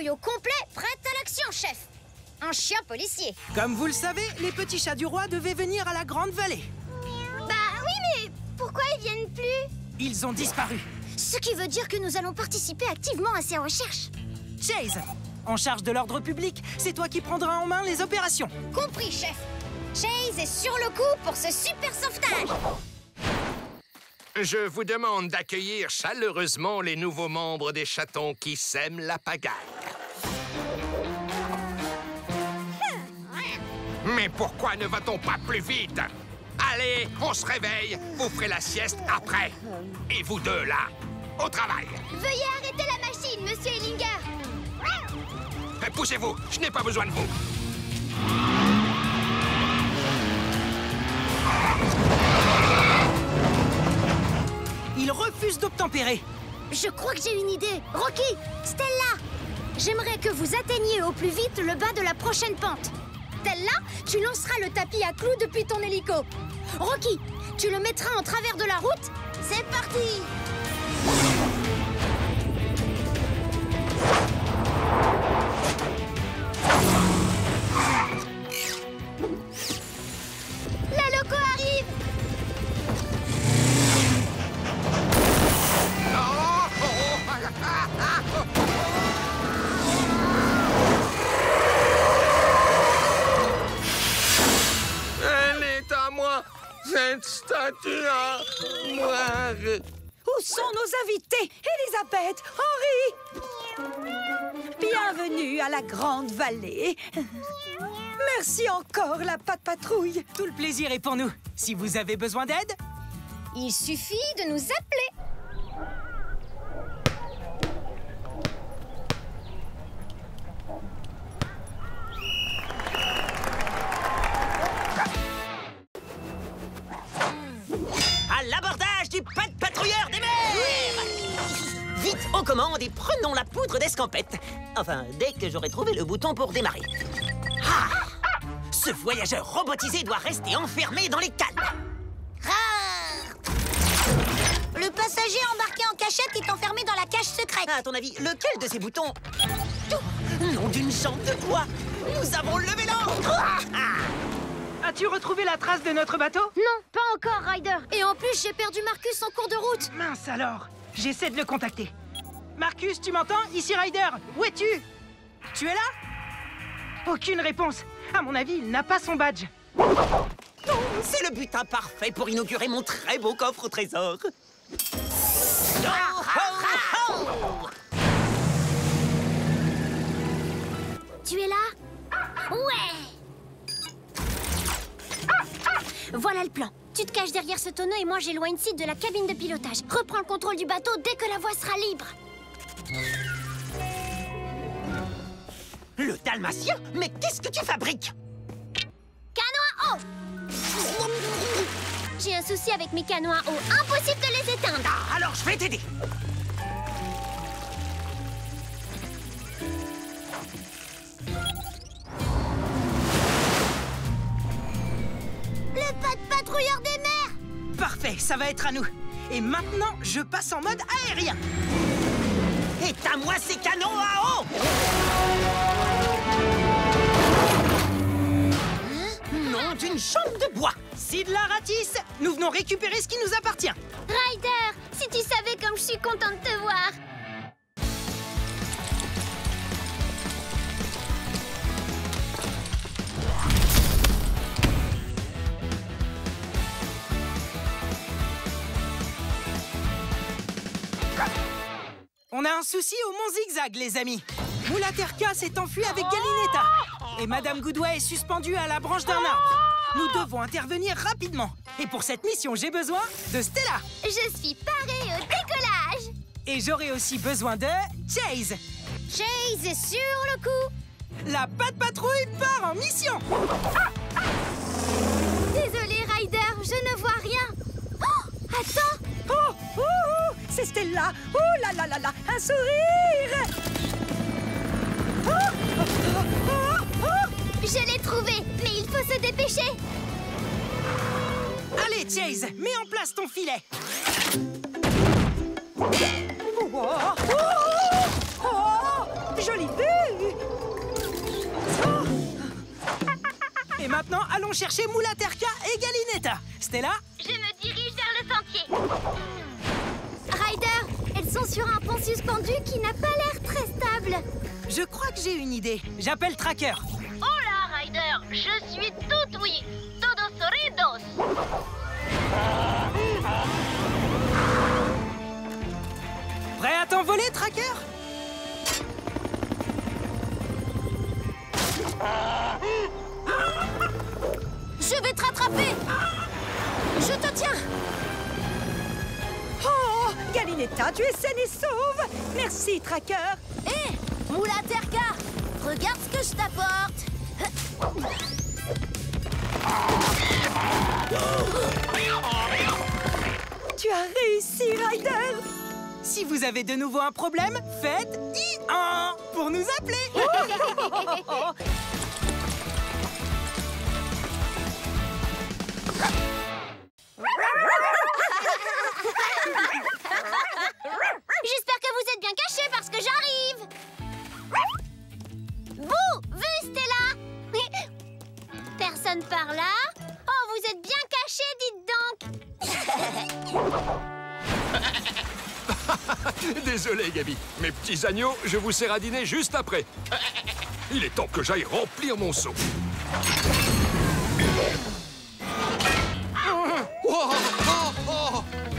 scénario complet prêt à l'action, chef. Un chien policier. Comme vous le savez, les petits chats du roi devaient venir à la Grande Vallée. Bah oui, mais pourquoi ils viennent plus? Ils ont disparu. Ce qui veut dire que nous allons participer activement à ces recherches. Chase, en charge de l'ordre public, c'est toi qui prendras en main les opérations. Compris, chef. Chase est sur le coup pour ce super sauvetage. Je vous demande d'accueillir chaleureusement les nouveaux membres des chatons qui sèment la pagaille. Mais pourquoi ne va-t-on pas plus vite? Allez, on se réveille, vous ferez la sieste après. Et vous deux, là, au travail. Veuillez arrêter la machine, monsieur Ellinger. Poussez-vous, je n'ai pas besoin de vous. Ils refusent d'obtempérer. Je crois que j'ai une idée. Rocky, Stella, j'aimerais que vous atteigniez au plus vite le bas de la prochaine pente. Stella, tu lanceras le tapis à clous depuis ton hélico. Rocky, tu le mettras en travers de la route. C'est parti! La loco arrive! Elle est à moi, cette statue à moi. Où sont nos invités? Elisabeth, Henri! Bienvenue à la Grande Vallée. Merci encore, la Patte Patrouille. Tout le plaisir est pour nous. Si vous avez besoin d'aide, Il suffit de nous appeler. À l'abordage du Patte Patrouilleur des mers! Vite aux commandes et prenons la poudre d'escampette. Enfin, dès que j'aurai trouvé le bouton pour démarrer. Ah! Ce voyageur robotisé doit rester enfermé dans les cales. Le passager embarqué en cachette est enfermé dans la cage secrète. À ton avis, lequel de ces boutons? Nom d'une jambe de bois! Nous avons levé l'ancre! as-tu retrouvé la trace de notre bateau? Non, pas encore, Ryder. Et en plus, j'ai perdu Marcus en cours de route. Mince alors, j'essaie de le contacter. Marcus, tu m'entends? Ici Ryder, où es-tu? Tu es là? Aucune réponse. À mon avis, il n'a pas son badge. C'est le butin parfait pour inaugurer mon très beau coffre au trésor. Tu es là? Ouais! Voilà le plan. Tu te caches derrière ce tonneau et moi j'éloigne Sid de la cabine de pilotage. Reprends le contrôle du bateau dès que la voie sera libre. Le dalmatien? Mais qu'est-ce que tu fabriques? Canot à eau! J'ai un souci avec mes canons à eau. Impossible de les éteindre. Ah, alors je vais t'aider. Le Patte Patrouilleur des mers! Parfait, ça va être à nous. Et maintenant, je passe en mode aérien. Éteins-moi ces canons à eau! Nom d'une chambre de bois! Sid Laratis, nous venons récupérer ce qui nous appartient. Ryder, si tu savais comme je suis contente de te voir. On a un souci au Mont Zigzag, les amis. Moulaterka s'est enfui avec Galinetta. Et Madame Goodway est suspendue à la branche d'un arbre. Nous devons intervenir rapidement. Et pour cette mission, j'ai besoin de Stella. Je suis parée au décollage. Et j'aurai aussi besoin de Chase. Chase est sur le coup. La Patte Patrouille part en mission. Désolée, Ryder, je ne vois rien. Oh, attends. Oh, c'est Stella. Oh là là là là, un sourire. Je l'ai trouvé, mais il faut se dépêcher. Allez, Chase, mets en place ton filet. Oh, jolie vue. allons chercher Moula Terka et Galinetta. Stella? Je me dirige vers le sentier. Ryder, elles sont sur un pont suspendu qui n'a pas l'air très stable. Je crois que j'ai une idée. J'appelle Tracker. Hola, Ryder, je suis tout oui. Todos sorridos. Prêt à t'envoler, Tracker? Je vais te rattraper. Je te tiens. Oh, Galinetta, tu es saine et sauve. Merci, Tracker. Hé, Moula Terka, regarde ce que je t'apporte. Tu as réussi, Ryder. Si vous avez de nouveau un problème, faites I1 pour nous appeler. J'espère que vous êtes bien cachés parce que j'arrive. Bouh, vu Stella. Personne par là. Oh, vous êtes bien cachés, dites donc. Désolé, Gabi. Mes petits agneaux, je vous sers à dîner juste après. Il est temps que j'aille remplir mon seau. Oh, oh, oh.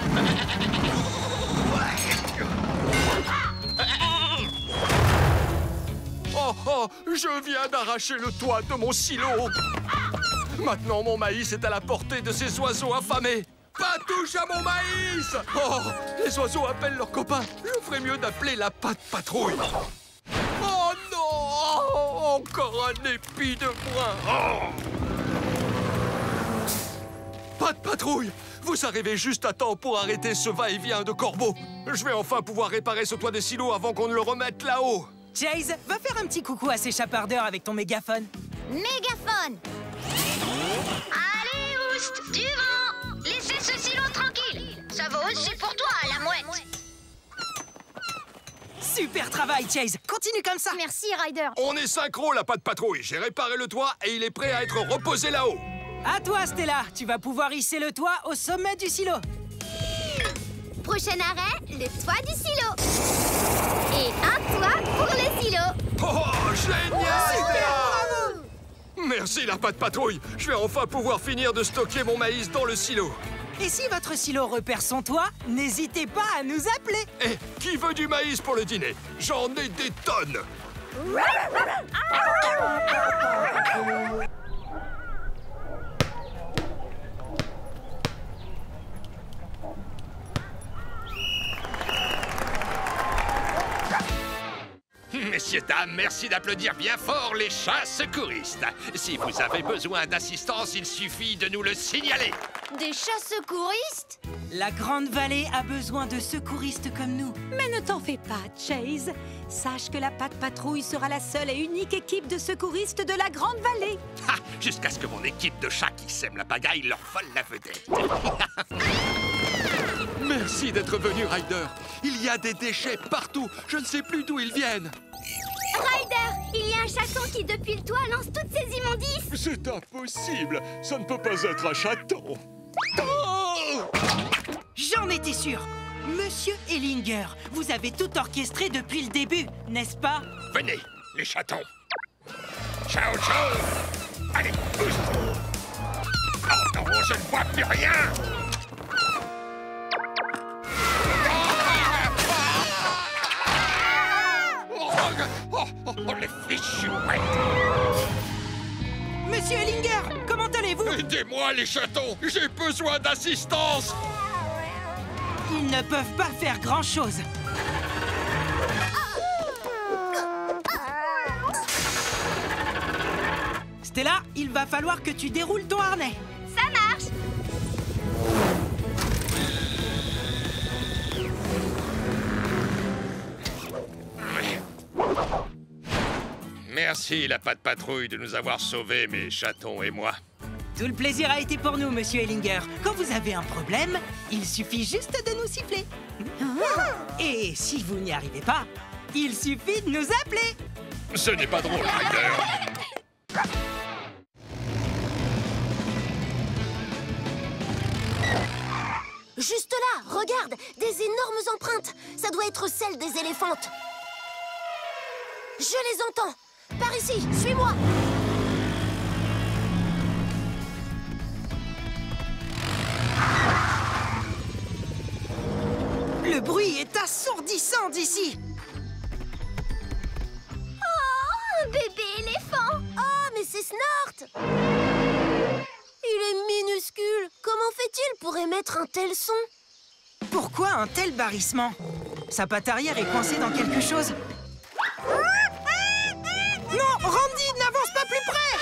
Oh, oh, je viens d'arracher le toit de mon silo. Maintenant, mon maïs est à la portée de ces oiseaux affamés. Pas touche à mon maïs! Oh, les oiseaux appellent leurs copains. Je ferais mieux d'appeler la patte patrouille. Oh non! Encore un épi de moins. Oh. Patte patrouille! Vous arrivez juste à temps pour arrêter ce va-et-vient de corbeaux. Je vais enfin pouvoir réparer ce toit de silo avant qu'on ne le remette là-haut. Chase, va faire un petit coucou à ces chapardeurs avec ton mégaphone. Mégaphone. Allez, oust, du vent. Laissez ce silo tranquille. Ça vaut aussi pour toi, la mouette. Super travail, Chase. Continue comme ça. Merci, Ryder. On est synchro, la patte patrouille. J'ai réparé le toit et il est prêt à être reposé là-haut. À toi, Stella. Tu vas pouvoir hisser le toit au sommet du silo. Prochain arrêt, le toit du silo. Et un toit pour le silo. Oh, génial! Bravo! Merci, la patte patrouille. Je vais enfin pouvoir finir de stocker mon maïs dans le silo. Et si votre silo repère son toit, n'hésitez pas à nous appeler. Eh, qui veut du maïs pour le dîner? J'en ai des tonnes. Messieurs, dames, merci d'applaudir bien fort les chats secouristes. Si vous avez besoin d'assistance, il suffit de nous le signaler. Des chats secouristes? La Grande Vallée a besoin de secouristes comme nous. Mais ne t'en fais pas, Chase. Sache que la patte patrouille sera la seule et unique équipe de secouristes de la Grande Vallée. Ha! Jusqu'à ce que mon équipe de chats qui sèment la pagaille leur vole la vedette. Merci d'être venu, Ryder. Il y a des déchets partout. Je ne sais plus d'où ils viennent. Ryder, il y a un chaton qui, depuis le toit, lance toutes ces immondices. C'est impossible. Ça ne peut pas être un chaton. Oh! J'en étais sûr. Monsieur Ellinger, vous avez tout orchestré depuis le début, n'est-ce pas? Venez, les chatons. Ciao, ciao. Allez, boost. Oh non, je ne vois plus rien. Oh, les fichus bêtes! Monsieur Ellinger, comment allez-vous? Aidez-moi, les chatons! J'ai besoin d'assistance! Ils ne peuvent pas faire grand-chose. Stella, il va falloir que tu déroules ton harnais. Ça marche. Merci, la patte patrouille, de nous avoir sauvés, mes chatons et moi. Tout le plaisir a été pour nous, Monsieur Ellinger. Quand vous avez un problème, il suffit juste de nous siffler. Et si vous n'y arrivez pas, il suffit de nous appeler. Ce n'est pas drôle, Ryder. Juste là, regarde, des énormes empreintes. Ça doit être celles des éléphantes. Je les entends. Par ici, suis-moi. Le bruit est assourdissant d'ici. Oh, un bébé éléphant. Oh, mais c'est Snort. Il est minuscule. Comment fait-il pour émettre un tel son? Pourquoi un tel barrissement? Sa patte arrière est coincée dans quelque chose. Non, Randy, n'avance pas plus près!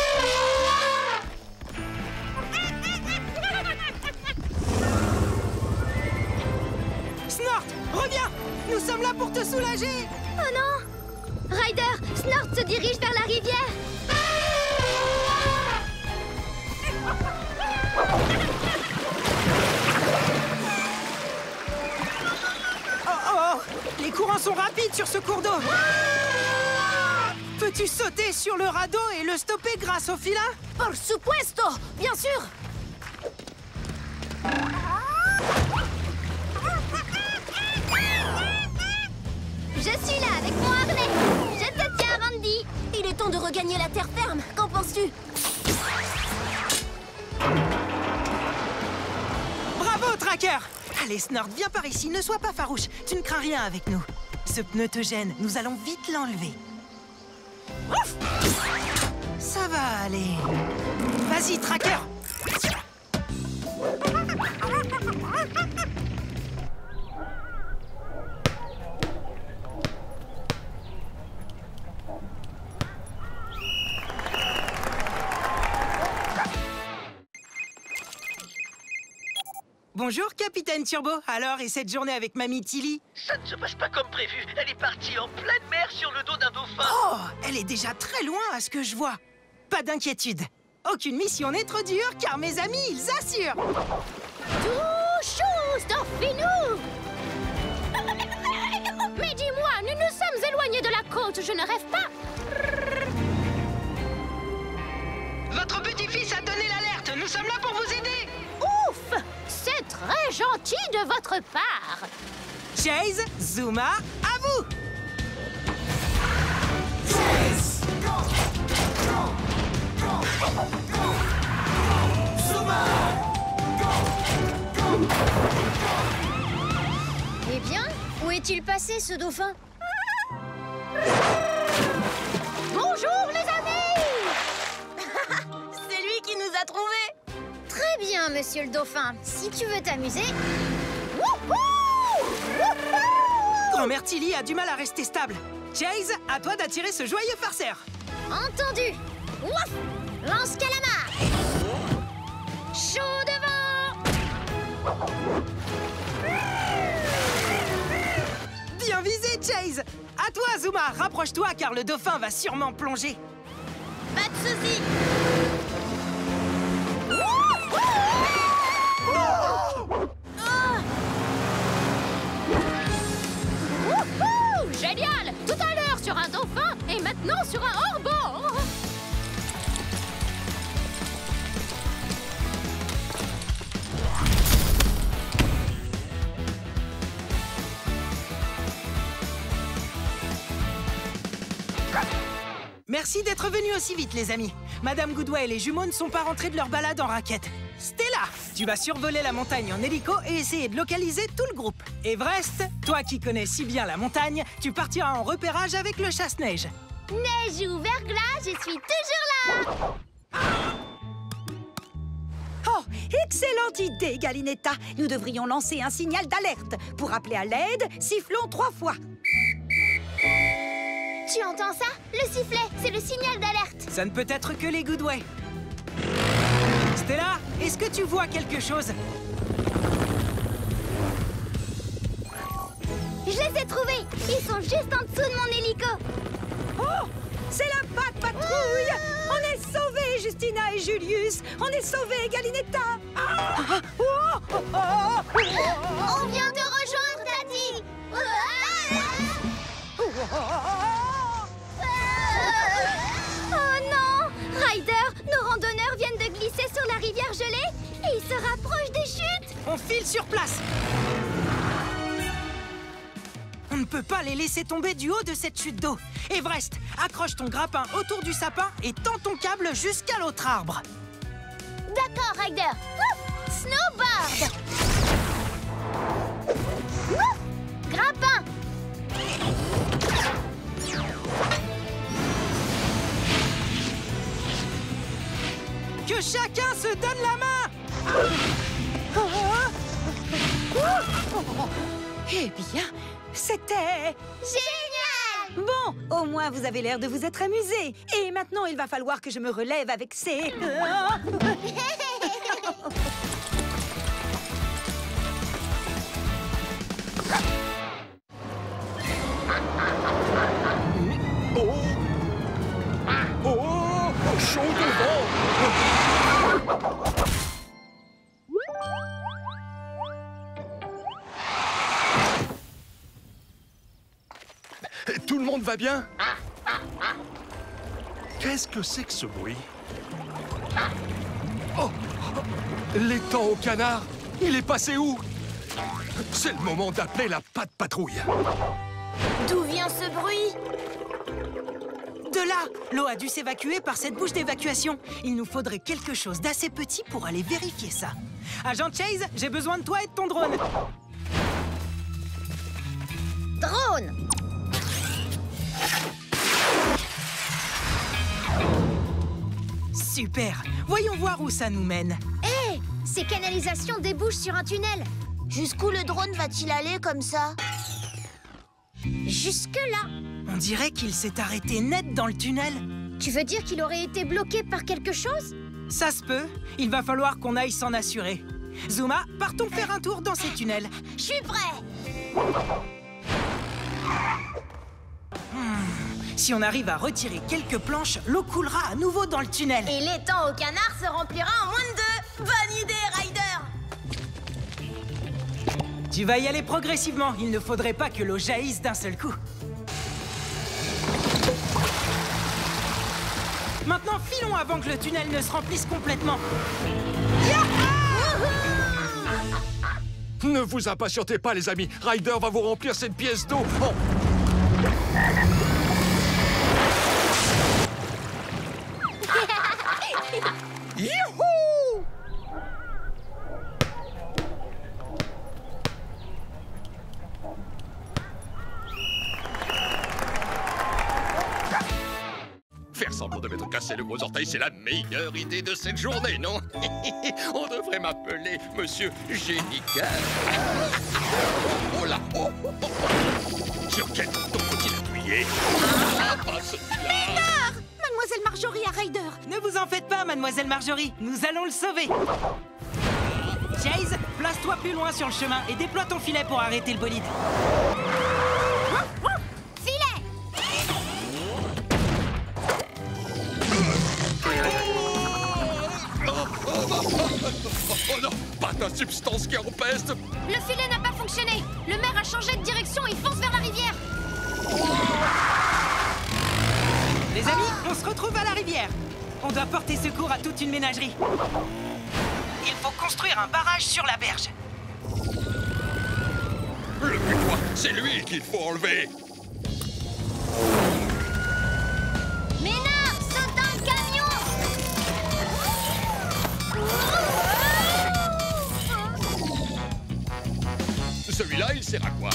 Snort, reviens! Nous sommes là pour te soulager! Oh non! Ryder, Snort se dirige vers la rivière. Oh, les courants sont rapides sur ce cours d'eau. Peux-tu sauter sur le radeau et le stopper grâce au filin? Por supuesto, bien sûr. Je suis là avec mon harnais. Je te tiens, Randy. Il est temps de regagner la terre ferme. Qu'en penses-tu? Bravo, Tracker! Allez, Snort, viens par ici, ne sois pas farouche. Tu ne crains rien avec nous. Ce pneu te gêne, nous allons vite l'enlever. Ouf! Ça va aller. Vas-y, Tracker! Bonjour, Capitaine Turbo. Alors, et cette journée avec Mamie Tilly? Ça ne se passe pas comme prévu. Elle est partie en pleine mer sur le dos d'un dauphin. Oh, elle est déjà très loin à ce que je vois. Pas d'inquiétude. Aucune mission n'est trop dure, car mes amis, ils assurent. Touchous, Dorfinou. Mais dis-moi, nous nous sommes éloignés de la côte, je ne rêve pas. Votre petit-fils a donné l'alerte. Nous sommes là pour vous aider. Ouf! C'est très gentil de votre part. Chase, Zuma, à vous. Eh bien, où est-il passé, ce dauphin? Bonjour, les amis! C'est lui qui nous a trouvés. Très bien, monsieur le dauphin. Si tu veux t'amuser... Wouhou! Wouhou! Grand-mère Tilly a du mal à rester stable. Chase, à toi d'attirer ce joyeux farceur. Entendu! Ouf! Lance calamar! Chaud devant! Bien visé, Chase. À toi, Zuma, rapproche-toi car le dauphin va sûrement plonger. Pas de soucis. Wouhou! Génial! Tout à l'heure sur un dauphin et maintenant sur un hors-bord! Merci d'être venus aussi vite, les amis. Madame Goodway et les jumeaux ne sont pas rentrés de leur balade en raquette. Stella, tu vas survoler la montagne en hélico et essayer de localiser tout le groupe. Everest, toi qui connais si bien la montagne, tu partiras en repérage avec le chasse-neige. Neige ou verglas, je suis toujours là! Oh, excellente idée, Galinetta. Nous devrions lancer un signal d'alerte. Pour appeler à l'aide, sifflons 3 fois. Tu entends ça? Le sifflet, c'est le signal d'alerte. Ça ne peut être que les Goodway. Stella, est-ce que tu vois quelque chose? Je les ai trouvés. Ils sont juste en dessous de mon hélico. Oh, c'est la patte patrouille. On est sauvés, Justina et Julius. On est sauvés, Galinetta. On vient te rejoindre, Daddy. Oh non! Ryder, nos randonneurs viennent de glisser sur la rivière gelée et ils se rapprochent des chutes. on file sur place. On ne peut pas les laisser tomber du haut de cette chute d'eau. Everest, accroche ton grappin autour du sapin et tends ton câble jusqu'à l'autre arbre. D'accord, Ryder. Ouf, snowboard. Ouf, grappin. Que chacun se donne la main. Eh bien, c'était... Génial. Bon, au moins vous avez l'air de vous être amusés. Et maintenant, il va falloir que je me relève avec ces... Chaud devant. Tout le monde va bien? Qu'est-ce que c'est que ce bruit? Oh! L'étang au canard! Il est passé où? C'est le moment d'appeler la patte patrouille. D'où vient ce bruit? De là, l'eau a dû s'évacuer par cette bouche d'évacuation. Il nous faudrait quelque chose d'assez petit pour aller vérifier ça. Agent Chase, j'ai besoin de toi et de ton drone. Drone. Super. Voyons voir où ça nous mène. Hé, ces canalisations débouchent sur un tunnel. Jusqu'où le drone va-t-il aller comme ça? Jusque-là. On dirait qu'il s'est arrêté net dans le tunnel. Tu veux dire qu'il aurait été bloqué par quelque chose? Ça se peut. Il va falloir qu'on aille s'en assurer. Zuma, partons faire un tour dans ces tunnels. Je suis prêt. Si on arrive à retirer quelques planches, l'eau coulera à nouveau dans le tunnel. Et l'étang au canard se remplira en moins de 2. Bonne idée, Ryder. Tu vas y aller progressivement. Il ne faudrait pas que l'eau jaillisse d'un seul coup. Maintenant, filons avant que le tunnel ne se remplisse complètement. Ne vous impatientez pas, les amis. Ryder va vous remplir cette pièce d'eau. Oh. Youhou! Faire semblant de m'être cassé le gros orteil, c'est la meilleure idée de cette journée, non? On devrait m'appeler Monsieur Génicœur. Oh là! Oh, oh, oh. Sur quel bouton faut-il appuyer? Ah, pas celui-là! Mademoiselle Marjorie à Ryder. Ne vous en faites pas, Mademoiselle Marjorie. Nous allons le sauver. Chase, place-toi plus loin sur le chemin et déploie ton filet pour arrêter le bolide. Filet. Oh non! Pas ta substance qui empeste! Le filet n'a pas fonctionné. Le maire a changé de direction et fonce vers la rivière. Les amis, on se retrouve à la rivière. On doit porter secours à toute une ménagerie. Il faut construire un barrage sur la berge. Le putois, c'est lui qu'il faut enlever! Ménard, saute dans le camion. Celui-là, il sert à quoi?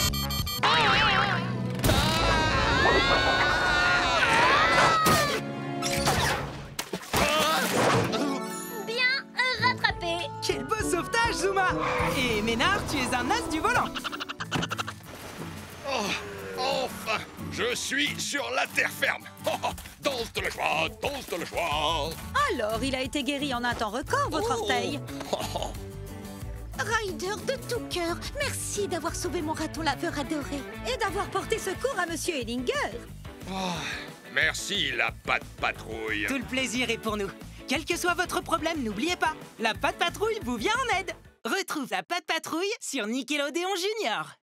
Bien rattrapé. Quel beau sauvetage, Zuma! Et Ménard, tu es un as du volant. Oh, enfin, je suis sur la terre ferme. Oh, oh, danse de la joie, danse de la joie. Alors, il a été guéri en un temps record, votre orteil. Oh, oh. Ryder, de tout cœur, merci d'avoir sauvé mon raton laveur adoré et d'avoir porté secours à Monsieur Ellinger. Oh, merci, la patte patrouille. Tout le plaisir est pour nous. Quel que soit votre problème, n'oubliez pas, la patte patrouille vous vient en aide. Retrouve la patte patrouille sur Nickelodeon Junior.